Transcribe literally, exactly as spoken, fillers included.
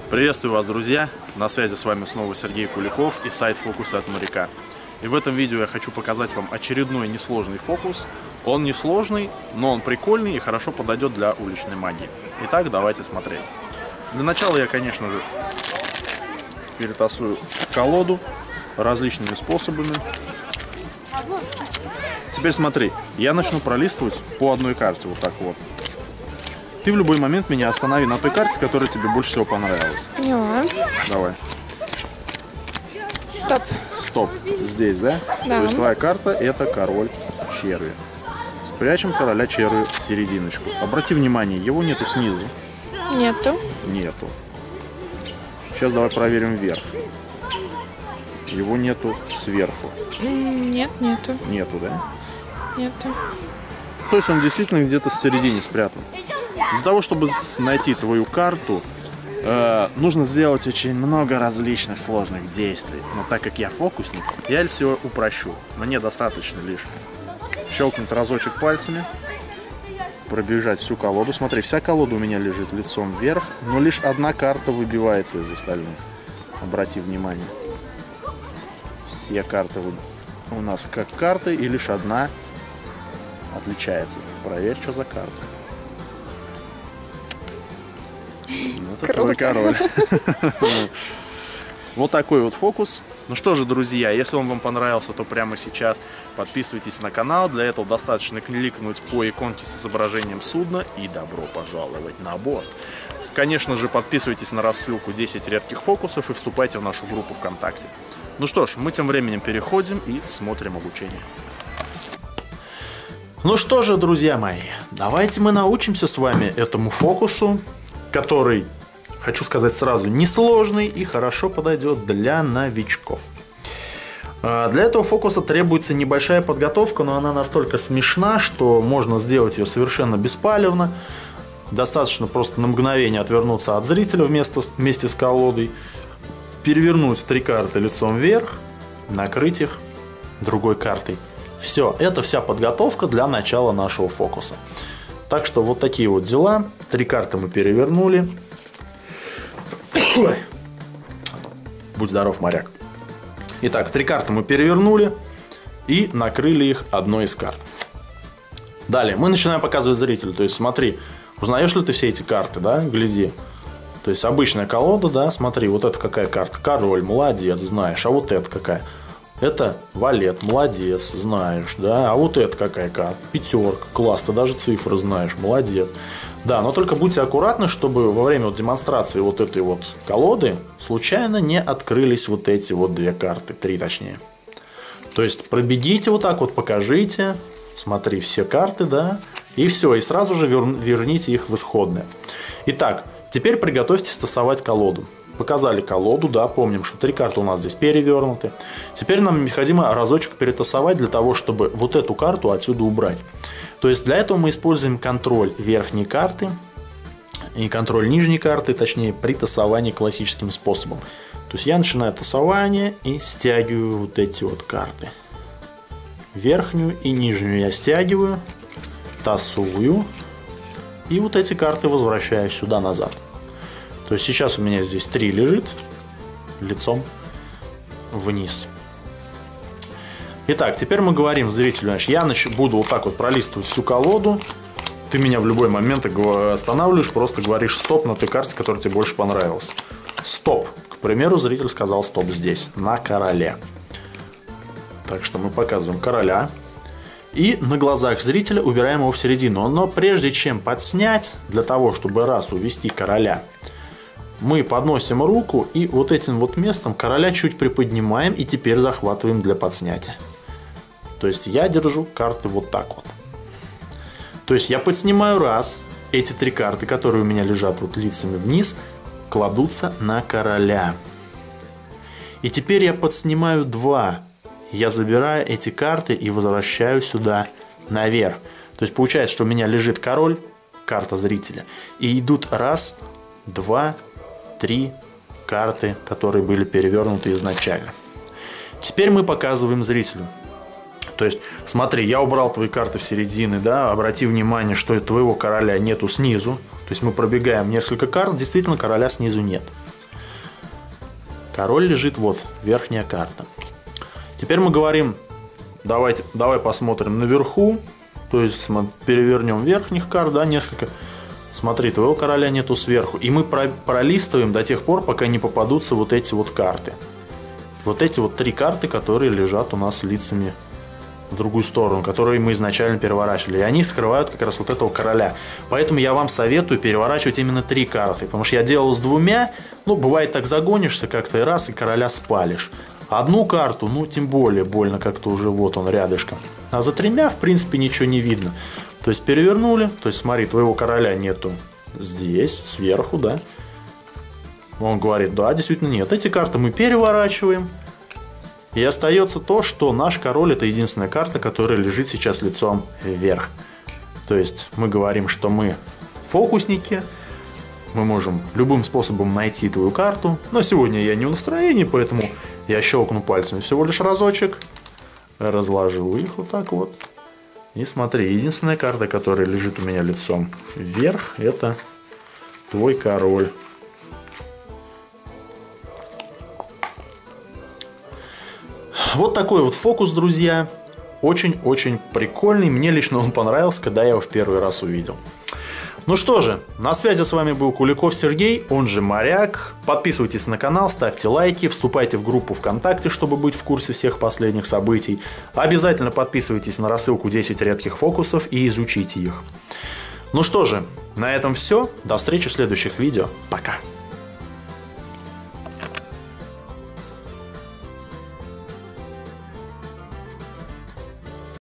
Приветствую вас, друзья! На связи с вами снова Сергей Куликов и сайт Фокусы от Моряка. И в этом видео я хочу показать вам очередной несложный фокус. Он несложный, но он прикольный и хорошо подойдет для уличной магии. Итак, давайте смотреть. Для начала я, конечно же, перетасую колоду различными способами. Теперь смотри, я начну пролистывать по одной карте, вот так вот. Ты в любой момент меня останови на той карте, которая тебе больше всего понравилась. Поняла. Давай. Стоп. Стоп. Здесь, да? Да. То есть твоя карта — это король черви. Спрячем короля черви в серединочку. Обрати внимание, его нету снизу. Нету. Нету. Сейчас давай проверим вверх. Его нету сверху. Нет, нету. Нету, да? Нету. То есть он действительно где-то в середине спрятан. Для того, чтобы найти твою карту, э, нужно сделать очень много различных сложных действий. Но так как я фокусник, я все упрощу. Мне достаточно лишь щелкнуть разочек пальцами, пробежать всю колоду. Смотри, вся колода у меня лежит лицом вверх, но лишь одна карта выбивается из остальных. Обрати внимание. Все карты у нас как карты, и лишь одна отличается. Проверь, что за карта. Это твой король. Вот такой вот фокус. Ну что же, друзья, если он вам понравился, то прямо сейчас подписывайтесь на канал. Для этого достаточно кликнуть по иконке с изображением судна и добро пожаловать на борт. Конечно же, подписывайтесь на рассылку десять редких фокусов и вступайте в нашу группу ВКонтакте. Ну что ж, мы тем временем переходим и смотрим обучение. Ну что же, друзья мои, давайте мы научимся с вами этому фокусу, который, хочу сказать сразу, несложный и хорошо подойдет для новичков. Для этого фокуса требуется небольшая подготовка, но она настолько смешна, что можно сделать ее совершенно беспалевно. Достаточно просто на мгновение отвернуться от зрителя вместо, вместе с колодой, перевернуть три карты лицом вверх, накрыть их другой картой. Все, это вся подготовка для начала нашего фокуса. Так что вот такие вот дела. Три карты мы перевернули. Ой. Будь здоров, моряк. Итак, три карты мы перевернули и накрыли их одной из карт. Далее мы начинаем показывать зрителю. То есть смотри, узнаешь ли ты все эти карты, да? Гляди. То есть обычная колода, да? Смотри, вот это какая карта? Король, молодец, знаешь. А вот это какая? Это валет, молодец, знаешь, да. А вот это какая карта? Пятерка, класс, ты даже цифры знаешь, молодец. Да, но только будьте аккуратны, чтобы во время вот демонстрации вот этой вот колоды случайно не открылись вот эти вот две карты, три точнее. То есть пробегите вот так вот, покажите, смотри все карты, да, и все, и сразу же вер... верните их в исходное. Итак, теперь приготовьтесь тасовать колоду. Показали колоду, да, помним, что три карты у нас здесь перевернуты. Теперь нам необходимо разочек перетасовать для того, чтобы вот эту карту отсюда убрать. То есть для этого мы используем контроль верхней карты и контроль нижней карты, точнее при тасовании классическим способом. То есть я начинаю тасование и стягиваю вот эти вот карты. Верхнюю и нижнюю я стягиваю, тасую и вот эти карты возвращаю сюда назад. То есть сейчас у меня здесь три лежит лицом вниз. Итак, теперь мы говорим зрителю, значит, я буду вот так вот пролистывать всю колоду. Ты меня в любой момент останавливаешь, просто говоришь стоп на той карте, которая тебе больше понравилась. Стоп. К примеру, зритель сказал стоп здесь, на короле. Так что мы показываем короля. И на глазах зрителя убираем его в середину. Но прежде чем подснять, для того, чтобы раз увести короля, мы подносим руку и вот этим вот местом короля чуть приподнимаем и теперь захватываем для подснятия. То есть я держу карты вот так вот. То есть я подснимаю раз, эти три карты, которые у меня лежат вот лицами вниз, кладутся на короля. И теперь я подснимаю два. Я забираю эти карты и возвращаю сюда наверх. То есть получается, что у меня лежит король, карта зрителя, и идут раз, два, три карты, которые были перевернуты изначально. Теперь мы показываем зрителю. То есть, смотри, я убрал твои карты в середине, да, обрати внимание, что твоего короля нету снизу. То есть мы пробегаем несколько карт, действительно короля снизу нет. Король лежит вот, верхняя карта. Теперь мы говорим, давайте, давай посмотрим наверху. То есть перевернем верхних карт, да, несколько. Смотри, твоего короля нету сверху. И мы пролистываем до тех пор, пока не попадутся вот эти вот карты. Вот эти вот три карты, которые лежат у нас лицами в другую сторону, которые мы изначально переворачивали. И они скрывают как раз вот этого короля. Поэтому я вам советую переворачивать именно три карты. Потому что я делал с двумя. Ну, бывает, так загонишься как-то и раз, и короля спалишь. Одну карту, ну, тем более больно как-то уже вот он рядышком. А за тремя, в принципе, ничего не видно. То есть перевернули. То есть смотри, твоего короля нету здесь, сверху, да. Он говорит, да, действительно нет. Эти карты мы переворачиваем. И остается то, что наш король — это единственная карта, которая лежит сейчас лицом вверх. То есть мы говорим, что мы фокусники. Мы можем любым способом найти твою карту. Но сегодня я не в настроении, поэтому я щелкну пальцами всего лишь разочек. Разложу их вот так вот. И смотри, единственная карта, которая лежит у меня лицом вверх, это твой король. Вот такой вот фокус, друзья. Очень-очень прикольный. Мне лично он понравился, когда я его в первый раз увидел. Ну что же, на связи с вами был Куликов Сергей, он же Моряк. Подписывайтесь на канал, ставьте лайки, вступайте в группу ВКонтакте, чтобы быть в курсе всех последних событий. Обязательно подписывайтесь на рассылку десять редких фокусов и изучите их. Ну что же, на этом все. До встречи в следующих видео. Пока.